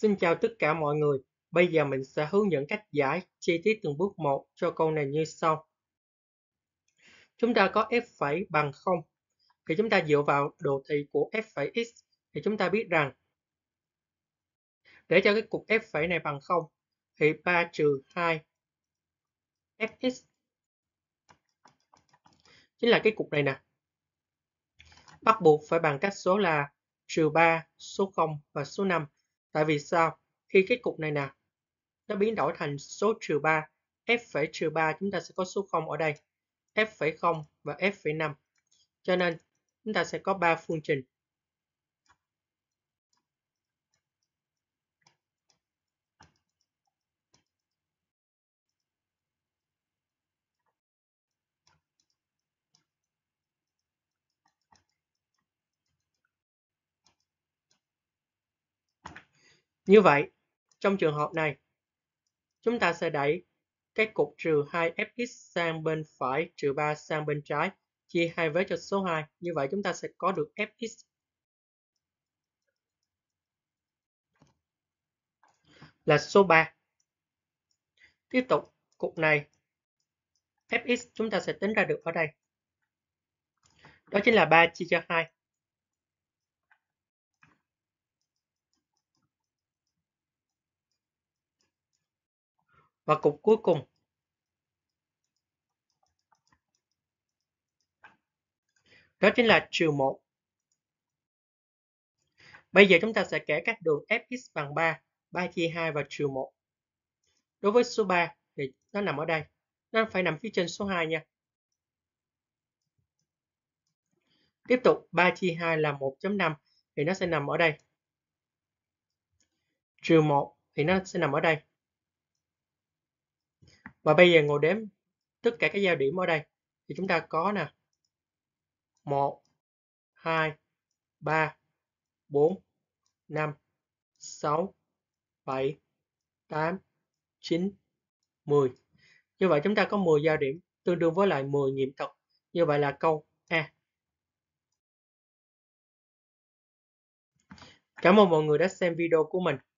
Xin chào tất cả mọi người. Bây giờ mình sẽ hướng dẫn cách giải chi tiết từng bước một cho câu này như sau. Chúng ta có f phẩy bằng 0. Thì chúng ta dựa vào đồ thị của f phẩy x thì chúng ta biết rằng để cho cái cục f phẩy này bằng 0 thì 3 trừ 2 fx chính là cái cục này nè. Bắt buộc phải bằng cách số là trừ 3, số 0 và số 5. Tại vì sao? Khi cái cục này nè nó biến đổi thành số trừ 3, f phẩy trừ 3 chúng ta sẽ có số 0 ở đây, f phẩy 0 và f phẩy 5. Cho nên chúng ta sẽ có 3 phương trình. Như vậy, trong trường hợp này, chúng ta sẽ đẩy cái cục trừ 2fx sang bên phải, trừ 3 sang bên trái, chia 2 vế cho số 2. Như vậy chúng ta sẽ có được fx là số 3. Tiếp tục, cục này, fx chúng ta sẽ tính ra được ở đây. Đó chính là 3 chia cho 2. Và cục cuối cùng, đó chính là trừ 1. Bây giờ chúng ta sẽ kể các đường fx bằng 3, 3 chia 2 và trừ 1. Đối với số 3 thì nó nằm ở đây. Nó phải nằm phía trên số 2 nha. Tiếp tục, 3 chia 2 là 1.5 thì nó sẽ nằm ở đây. Trừ 1 thì nó sẽ nằm ở đây. Và bây giờ ngồi đếm tất cả các giao điểm ở đây. Thì chúng ta có nè. 1, 2, 3, 4, 5, 6, 7, 8, 9, 10. Như vậy chúng ta có 10 giao điểm tương đương với lại 10 nghiệm thực. Như vậy là câu A. Cảm ơn mọi người đã xem video của mình.